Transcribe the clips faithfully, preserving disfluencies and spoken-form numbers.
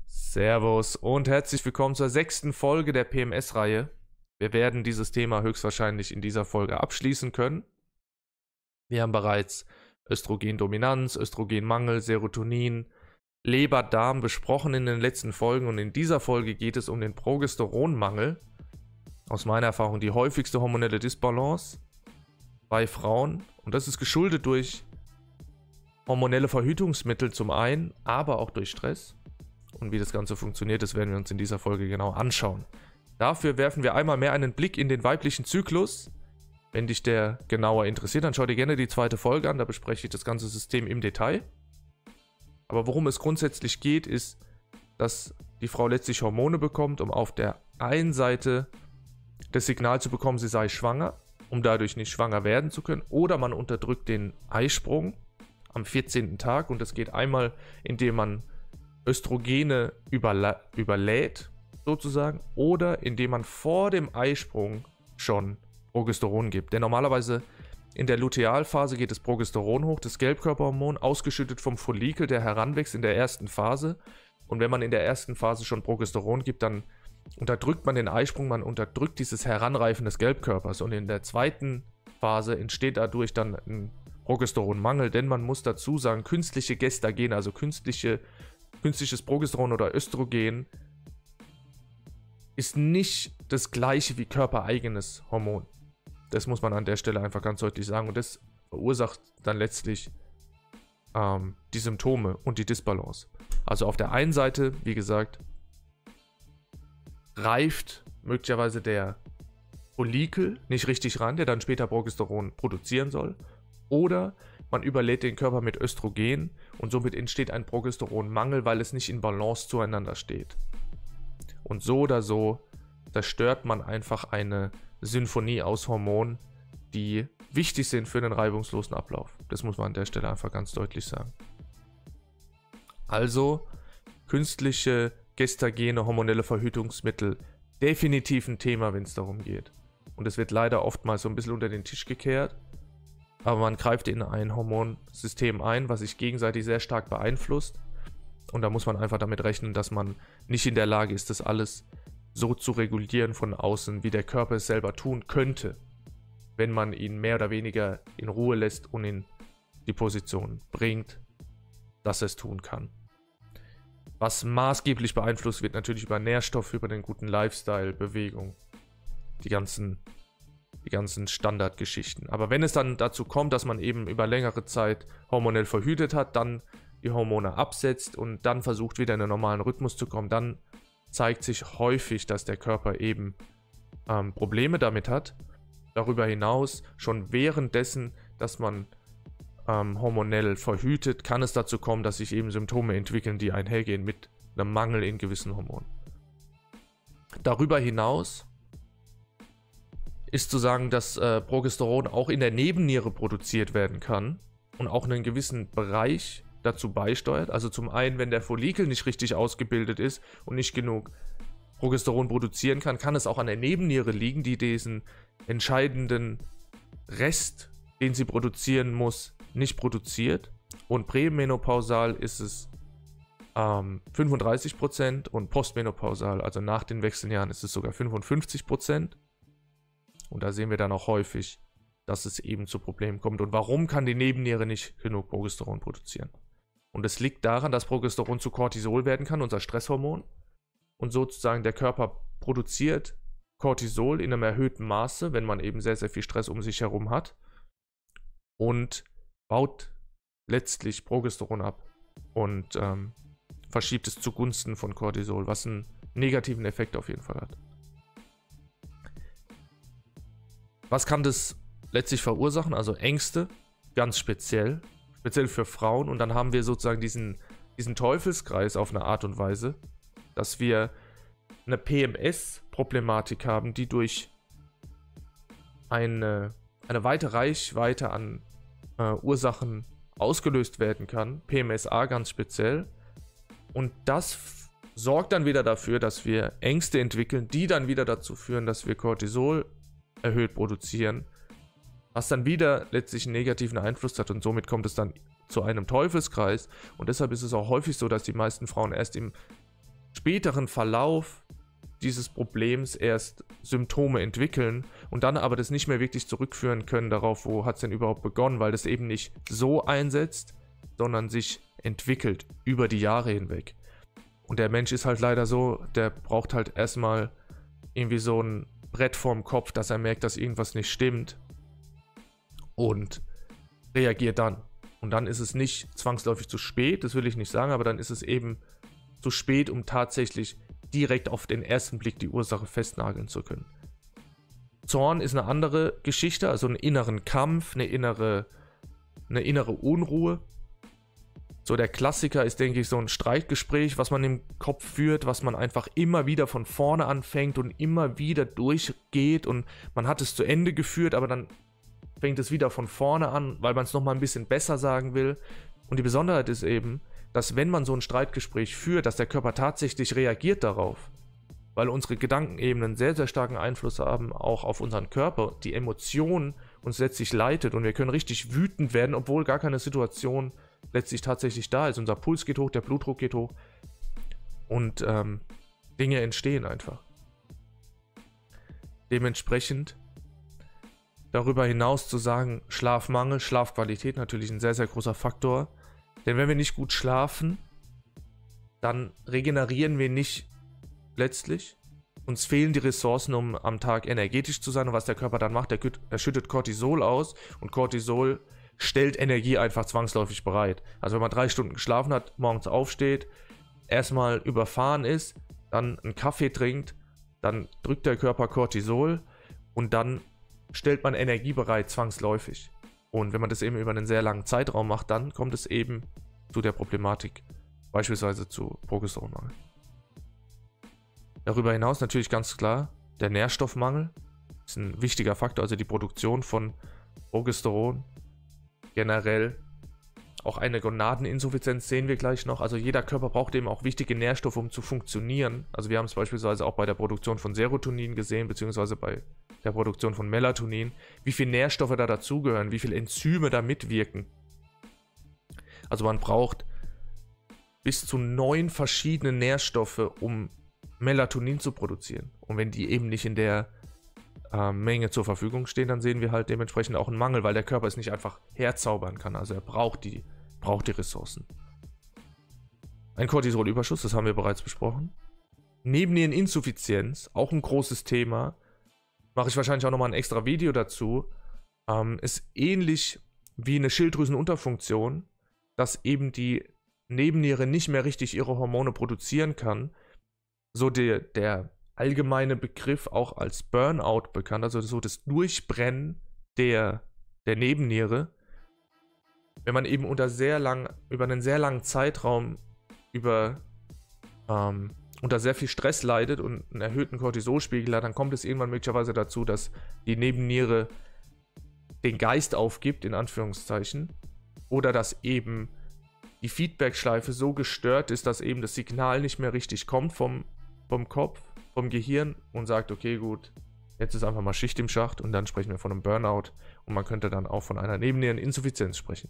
Servus und herzlich willkommen zur sechsten Folge der P M S-Reihe. Wir werden dieses Thema höchstwahrscheinlich in dieser Folge abschließen können. Wir haben bereits Östrogendominanz, Östrogenmangel, Serotonin, Leber, Darm besprochen in den letzten Folgen und in dieser Folge geht es um den Progesteronmangel. Aus meiner Erfahrung die häufigste hormonelle Disbalance bei Frauen und das ist geschuldet durch hormonelle Verhütungsmittel zum einen, aber auch durch Stress. Und wie das Ganze funktioniert, das werden wir uns in dieser Folge genau anschauen. Dafür werfen wir einmal mehr einen Blick in den weiblichen Zyklus. Wenn dich der genauer interessiert, dann schau dir gerne die zweite Folge an, da bespreche ich das ganze System im Detail. Aber worum es grundsätzlich geht, ist, dass die Frau letztlich Hormone bekommt, um auf der einen Seite das Signal zu bekommen, sie sei schwanger, um dadurch nicht schwanger werden zu können. Oder man unterdrückt den Eisprung am vierzehnten Tag und das geht einmal, indem man Östrogene überla- überlädt, sozusagen, oder indem man vor dem Eisprung schon Progesteron gibt. Denn normalerweise in der Lutealphase geht das Progesteron hoch, das Gelbkörperhormon, ausgeschüttet vom Follikel, der heranwächst in der ersten Phase. Und wenn man in der ersten Phase schon Progesteron gibt, dann unterdrückt man den Eisprung, man unterdrückt dieses Heranreifen des Gelbkörpers. Und in der zweiten Phase entsteht dadurch dann ein Progesteronmangel, denn man muss dazu sagen, künstliche Gestagene, also künstliche Künstliches Progesteron oder Östrogen ist nicht das gleiche wie körpereigenes Hormon. Das muss man an der Stelle einfach ganz deutlich sagen. Und das verursacht dann letztlich ähm, die Symptome und die Disbalance. Also auf der einen Seite, wie gesagt, reift möglicherweise der Follikel nicht richtig ran, der dann später Progesteron produzieren soll. Oder man überlädt den Körper mit Östrogen und somit entsteht ein Progesteronmangel, weil es nicht in Balance zueinander steht. Und so oder so zerstört man einfach eine Sinfonie aus Hormonen, die wichtig sind für den reibungslosen Ablauf. Das muss man an der Stelle einfach ganz deutlich sagen. Also künstliche gestagene hormonelle Verhütungsmittel definitiv ein Thema, wenn es darum geht. Und es wird leider oftmals so ein bisschen unter den Tisch gekehrt. Aber man greift in ein Hormonsystem ein, was sich gegenseitig sehr stark beeinflusst. Und da muss man einfach damit rechnen, dass man nicht in der Lage ist, das alles so zu regulieren von außen, wie der Körper es selber tun könnte, wenn man ihn mehr oder weniger in Ruhe lässt und in die Position bringt, dass er es tun kann. Was maßgeblich beeinflusst wird natürlich über Nährstoffe, über den guten Lifestyle, Bewegung, die ganzen die ganzen Standardgeschichten. Aber wenn es dann dazu kommt, dass man eben über längere Zeit hormonell verhütet hat, dann die Hormone absetzt und dann versucht wieder in einen normalen Rhythmus zu kommen, dann zeigt sich häufig, dass der Körper eben ähm, Probleme damit hat. Darüber hinaus, schon währenddessen, dass man ähm, hormonell verhütet, kann es dazu kommen, dass sich eben Symptome entwickeln, die einhergehen mit einem Mangel in gewissen Hormonen. Darüber hinaus ist zu sagen, dass äh, Progesteron auch in der Nebenniere produziert werden kann und auch einen gewissen Bereich dazu beisteuert. Also zum einen, wenn der Follikel nicht richtig ausgebildet ist und nicht genug Progesteron produzieren kann, kann es auch an der Nebenniere liegen, die diesen entscheidenden Rest, den sie produzieren muss, nicht produziert. Und prämenopausal ist es ähm, fünfunddreißig Prozent und postmenopausal, also nach den Wechseljahren, ist es sogar fünfundfünfzig Prozent. Und da sehen wir dann auch häufig, dass es eben zu Problemen kommt. Und warum kann die Nebenniere nicht genug Progesteron produzieren? Und es liegt daran, dass Progesteron zu Cortisol werden kann, unser Stresshormon. Und sozusagen der Körper produziert Cortisol in einem erhöhten Maße, wenn man eben sehr, sehr viel Stress um sich herum hat. Und baut letztlich Progesteron ab und ähm, verschiebt es zugunsten von Cortisol, was einen negativen Effekt auf jeden Fall hat. Was kann das letztlich verursachen? Also Ängste, ganz speziell, speziell für Frauen. Und dann haben wir sozusagen diesen, diesen Teufelskreis auf eine Art und Weise, dass wir eine P M S-Problematik haben, die durch eine, eine weite Reichweite an äh, Ursachen ausgelöst werden kann. P M S A ganz speziell. Und das f- sorgt dann wieder dafür, dass wir Ängste entwickeln, die dann wieder dazu führen, dass wir Cortisol erhöht produzieren, was dann wieder letztlich einen negativen Einfluss hat und somit kommt es dann zu einem Teufelskreis und deshalb ist es auch häufig so, dass die meisten Frauen erst im späteren Verlauf dieses Problems erst Symptome entwickeln und dann aber das nicht mehr wirklich zurückführen können darauf, wo hat es denn überhaupt begonnen, weil das eben nicht so einsetzt, sondern sich entwickelt über die Jahre hinweg. Und der Mensch ist halt leider so, der braucht halt erstmal irgendwie so ein Brett vorm Kopf, dass er merkt, dass irgendwas nicht stimmt und reagiert dann. Und dann ist es nicht zwangsläufig zu spät, das will ich nicht sagen, aber dann ist es eben zu spät, um tatsächlich direkt auf den ersten Blick die Ursache festnageln zu können. Zorn ist eine andere Geschichte, also einen inneren Kampf, eine innere, eine innere Unruhe. So der Klassiker ist, denke ich, so ein Streitgespräch, was man im Kopf führt, was man einfach immer wieder von vorne anfängt und immer wieder durchgeht und man hat es zu Ende geführt, aber dann fängt es wieder von vorne an, weil man es nochmal ein bisschen besser sagen will. Und die Besonderheit ist eben, dass wenn man so ein Streitgespräch führt, dass der Körper tatsächlich reagiert darauf, weil unsere Gedankenebenen sehr, sehr starken Einfluss haben, auch auf unseren Körper, die Emotion uns letztlich leitet und wir können richtig wütend werden, obwohl gar keine Situation letztlich tatsächlich da ist. Unser Puls geht hoch, der Blutdruck geht hoch und ähm, Dinge entstehen einfach. Dementsprechend darüber hinaus zu sagen, Schlafmangel, Schlafqualität natürlich ein sehr, sehr großer Faktor. Denn wenn wir nicht gut schlafen, dann regenerieren wir nicht letztlich. Uns fehlen die Ressourcen, um am Tag energetisch zu sein. Und was der Körper dann macht, der, er schüttet Cortisol aus. Und Cortisol stellt Energie einfach zwangsläufig bereit. Also wenn man drei Stunden geschlafen hat, morgens aufsteht, erstmal überfahren ist, dann einen Kaffee trinkt, dann drückt der Körper Cortisol und dann stellt man Energie bereit zwangsläufig. Und wenn man das eben über einen sehr langen Zeitraum macht, dann kommt es eben zu der Problematik, beispielsweise zu Progesteronmangel. Darüber hinaus natürlich ganz klar, der Nährstoffmangel ist ein wichtiger Faktor, also die Produktion von Progesteron, generell auch eine Gonadeninsuffizienz sehen wir gleich noch. Also jeder Körper braucht eben auch wichtige Nährstoffe, um zu funktionieren. Also wir haben es beispielsweise auch bei der Produktion von Serotonin gesehen, beziehungsweise bei der Produktion von Melatonin, wie viele Nährstoffe da dazugehören, wie viele Enzyme da mitwirken. Also man braucht bis zu neun verschiedene Nährstoffe, um Melatonin zu produzieren. Und wenn die eben nicht in der äh, Menge zur Verfügung stehen, dann sehen wir halt dementsprechend auch einen Mangel, weil der Körper es nicht einfach herzaubern kann. Also er braucht die, braucht die Ressourcen. Ein Cortisolüberschuss, das haben wir bereits besprochen. Nebenniereninsuffizienz, auch ein großes Thema. Mache ich wahrscheinlich auch nochmal ein extra Video dazu, ähm, ist ähnlich wie eine Schilddrüsenunterfunktion, dass eben die Nebenniere nicht mehr richtig ihre Hormone produzieren kann. So der, der allgemeine Begriff auch als Burnout bekannt, also so das Durchbrennen der, der Nebenniere. Wenn man eben unter sehr lang, über einen sehr langen Zeitraum über ähm, unter sehr viel Stress leidet und einen erhöhten Cortisolspiegel hat, dann kommt es irgendwann möglicherweise dazu, dass die Nebenniere den Geist aufgibt, in Anführungszeichen, oder dass eben die Feedback-Schleife so gestört ist, dass eben das Signal nicht mehr richtig kommt vom, vom Kopf, vom Gehirn und sagt, okay, gut, jetzt ist einfach mal Schicht im Schacht und dann sprechen wir von einem Burnout und man könnte dann auch von einer Nebenniereninsuffizienz sprechen.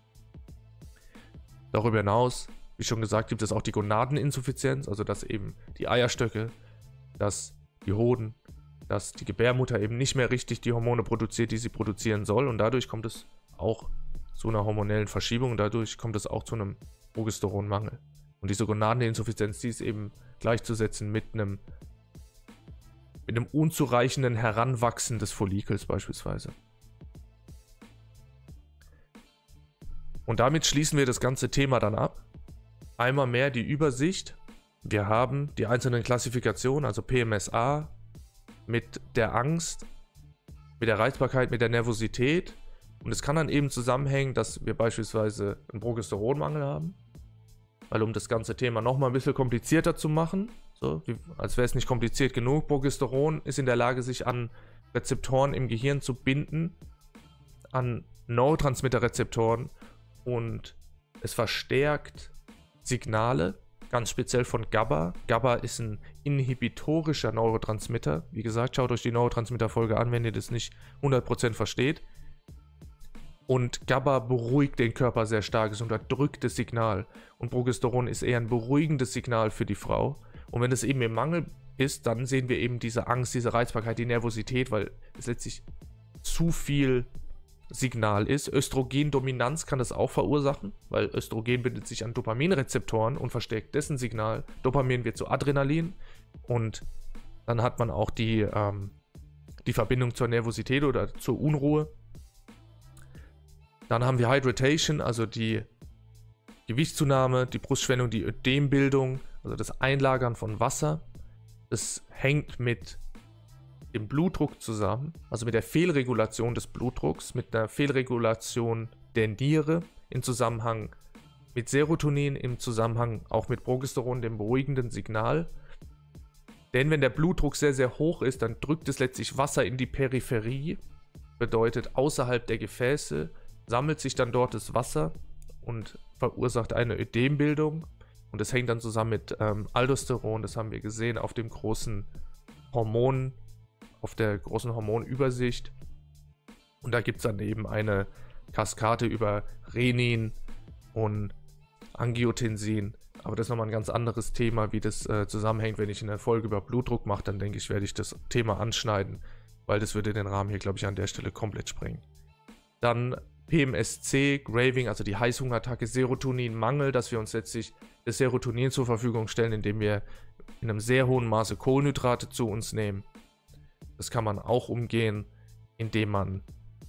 Darüber hinaus, wie schon gesagt, gibt es auch die Gonadeninsuffizienz, also dass eben die Eierstöcke, dass die Hoden, dass die Gebärmutter eben nicht mehr richtig die Hormone produziert, die sie produzieren soll und dadurch kommt es auch zu einer hormonellen Verschiebung und dadurch kommt es auch zu einem Progesteronmangel. Und diese Gonadeninsuffizienz, die ist eben gleichzusetzen mit einem, mit einem unzureichenden Heranwachsen des Follikels beispielsweise. Und damit schließen wir das ganze Thema dann ab. Einmal mehr die Übersicht. Wir haben die einzelnen Klassifikationen, also P M S A mit der Angst, mit der Reizbarkeit, mit der Nervosität. Und es kann dann eben zusammenhängen, dass wir beispielsweise einen Progesteronmangel haben. Weil um das ganze Thema nochmal ein bisschen komplizierter zu machen, so, wie, als wäre es nicht kompliziert genug, Progesteron ist in der Lage, sich an Rezeptoren im Gehirn zu binden, an Neurotransmitterrezeptoren und es verstärkt Signale, ganz speziell von GABA. GABA ist ein inhibitorischer Neurotransmitter. Wie gesagt, schaut euch die Neurotransmitter-Folge an, wenn ihr das nicht hundert Prozent versteht. Und GABA beruhigt den Körper sehr stark, ist ein unterdrücktes Signal. Und Progesteron ist eher ein beruhigendes Signal für die Frau. Und wenn es eben im Mangel ist, dann sehen wir eben diese Angst, diese Reizbarkeit, die Nervosität, weil es letztlich zu viel Signal ist. Östrogendominanz kann das auch verursachen, weil Östrogen bindet sich an Dopaminrezeptoren und verstärkt dessen Signal. Dopamin wird zu Adrenalin und dann hat man auch die, ähm, die Verbindung zur Nervosität oder zur Unruhe. Dann haben wir Hydration, also die Gewichtszunahme, die Brustschwellung, die Ödembildung, also das Einlagern von Wasser. Das hängt mit dem Blutdruck zusammen, also mit der Fehlregulation des Blutdrucks, mit der Fehlregulation der Niere im Zusammenhang mit Serotonin, im Zusammenhang auch mit Progesteron, dem beruhigenden Signal. Denn wenn der Blutdruck sehr, sehr hoch ist, dann drückt es letztlich Wasser in die Peripherie, bedeutet außerhalb der Gefäße, sammelt sich dann dort das Wasser und verursacht eine Ödembildung. Und das hängt dann zusammen mit ähm, Aldosteron, das haben wir gesehen auf dem großen Hormon, auf der großen Hormonübersicht. Und da gibt es dann eben eine Kaskade über Renin und Angiotensin. Aber das ist nochmal ein ganz anderes Thema, wie das äh, zusammenhängt. Wenn ich eine Folge über Blutdruck mache, dann denke ich, werde ich das Thema anschneiden, weil das würde den Rahmen hier, glaube ich, an der Stelle komplett sprengen. Dann P M S C, Craving, also die Heißhungerattacke, Serotoninmangel, dass wir uns letztlich das Serotonin zur Verfügung stellen, indem wir in einem sehr hohen Maße Kohlenhydrate zu uns nehmen. Das kann man auch umgehen, indem man,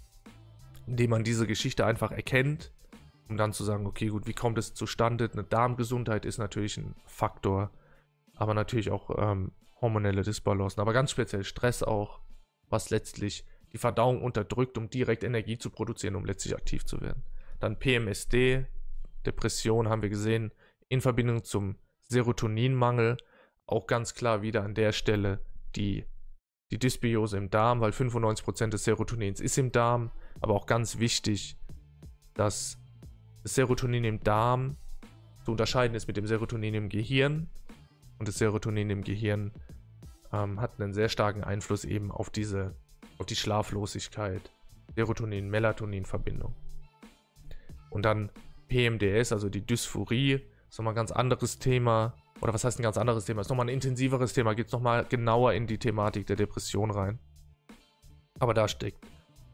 indem man diese Geschichte einfach erkennt, um dann zu sagen, okay, gut, wie kommt es zustande? Eine Darmgesundheit ist natürlich ein Faktor, aber natürlich auch ähm, hormonelle Disbalancen, aber ganz speziell Stress auch, was letztlich die Verdauung unterdrückt, um direkt Energie zu produzieren, um letztlich aktiv zu werden. Dann P M S D, Depression haben wir gesehen, in Verbindung zum Serotoninmangel, auch ganz klar wieder an der Stelle die, die Dysbiose im Darm, weil fünfundneunzig Prozent des Serotonins ist im Darm, aber auch ganz wichtig, dass das Serotonin im Darm zu unterscheiden ist mit dem Serotonin im Gehirn, und das Serotonin im Gehirn ähm, hat einen sehr starken Einfluss eben auf diese auf die Schlaflosigkeit, Serotonin-Melatonin-Verbindung. Und dann P M D S, also die Dysphorie, ist nochmal ein ganz anderes Thema. Oder was heißt ein ganz anderes Thema? Ist nochmal ein intensiveres Thema, geht es nochmal genauer in die Thematik der Depression rein. Aber da steckt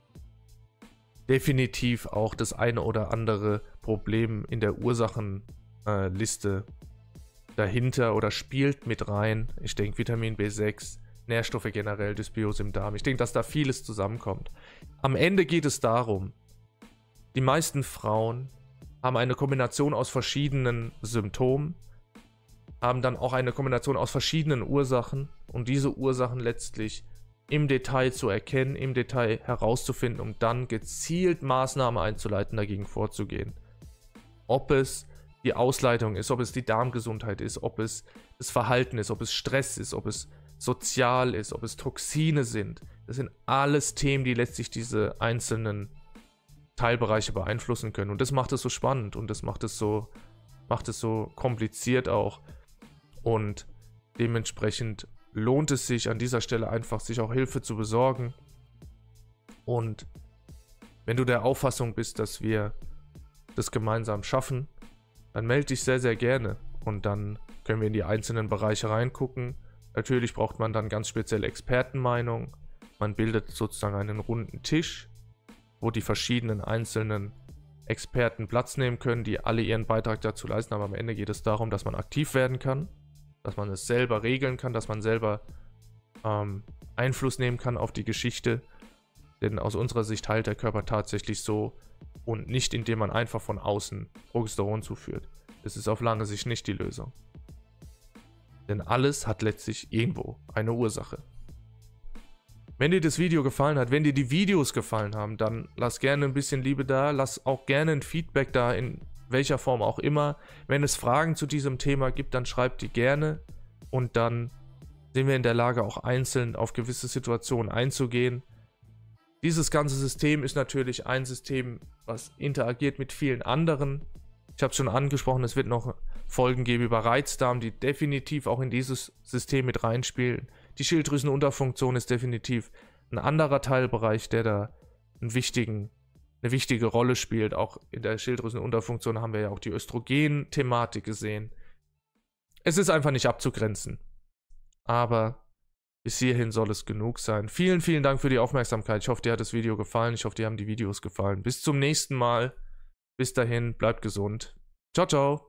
definitiv auch das eine oder andere Problem in der Ursachenliste äh, dahinter oder spielt mit rein. Ich denke Vitamin B sechs, Nährstoffe generell, Dysbiose im Darm. Ich denke, dass da vieles zusammenkommt. Am Ende geht es darum, die meisten Frauen haben eine Kombination aus verschiedenen Symptomen, haben dann auch eine Kombination aus verschiedenen Ursachen und diese Ursachen letztlich im Detail zu erkennen, im Detail herauszufinden, um dann gezielt Maßnahmen einzuleiten, dagegen vorzugehen. Ob es die Ausleitung ist, ob es die Darmgesundheit ist, ob es das Verhalten ist, ob es Stress ist, ob es sozial ist, ob es Toxine sind. Das sind alles Themen, die letztlich diese einzelnen Teilbereiche beeinflussen können. Und das macht es so spannend und das macht es so, macht es so kompliziert auch. Und dementsprechend lohnt es sich an dieser Stelle einfach, sich auch Hilfe zu besorgen. Und wenn du der Auffassung bist, dass wir das gemeinsam schaffen, dann melde dich sehr, sehr gerne. Und dann können wir in die einzelnen Bereiche reingucken. Natürlich braucht man dann ganz speziell Expertenmeinung. Man bildet sozusagen einen runden Tisch, wo die verschiedenen einzelnen Experten Platz nehmen können, die alle ihren Beitrag dazu leisten. Aber am Ende geht es darum, dass man aktiv werden kann, dass man es selber regeln kann, dass man selber ähm, Einfluss nehmen kann auf die Geschichte. Denn aus unserer Sicht heilt der Körper tatsächlich so und nicht, indem man einfach von außen Progesteron zuführt. Das ist auf lange Sicht nicht die Lösung. Denn alles hat letztlich irgendwo eine Ursache. Wenn dir das Video gefallen hat, wenn dir die Videos gefallen haben, dann lass gerne ein bisschen Liebe da, lass auch gerne ein Feedback da, in welcher Form auch immer. Wenn es Fragen zu diesem Thema gibt, dann schreib die gerne und dann sind wir in der Lage, auch einzeln auf gewisse Situationen einzugehen. Dieses ganze System ist natürlich ein System, was interagiert mit vielen anderen. Ich habe es schon angesprochen, es wird noch Folgen geben über Reizdarm, die definitiv auch in dieses System mit reinspielen. Die Schilddrüsenunterfunktion ist definitiv ein anderer Teilbereich, der da einen wichtigen, eine wichtige Rolle spielt. Auch in der Schilddrüsenunterfunktion haben wir ja auch die Östrogen-Thematik gesehen. es ist einfach nicht abzugrenzen. Aber bis hierhin soll es genug sein. Vielen, vielen Dank für die Aufmerksamkeit. Ich hoffe, dir hat das Video gefallen. Ich hoffe, dir haben die Videos gefallen. Bis zum nächsten Mal. Bis dahin, bleibt gesund. Ciao, ciao.